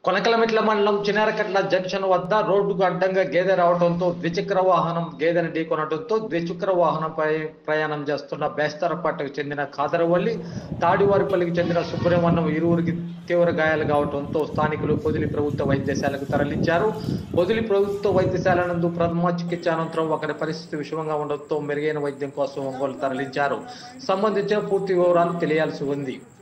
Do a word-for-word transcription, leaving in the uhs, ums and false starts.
కొనకలమెట్ల మండలం చినారకట్ల జంక్షన్ వద్ద రోడ్డుకు అడ్డంగా గేదె రావడంతో ద్విచక్ర వాహనం గేదెను ఢీకొనడంతో ద్విచక్ర వాహనంపై ప్రయాణం చేస్తున్న బేస్తరపట్టుకు చెందిన కాదరవల్లి, తాడివారిపల్లికి చెందిన సుబ్రహ్మణ్యం ఇరువురికి తీవ్ర గాయాలు కావడంతో స్థానికులు పొదిలి ప్రభుత్వ వైద్యశాలకు తరలించారు. పొదిలి ప్రభుత్వ వైద్యశాల నందు ప్రథమ చికిత్స అనంతరం ఒకరి పరిస్థితి విషమంగా ఉండడంతో మెరుగైన వైద్యం కోసం ఒంగోలు తరలించారు. సంబంధించిన పూర్తి వివరాలు తెలియాల్సి ఉంది.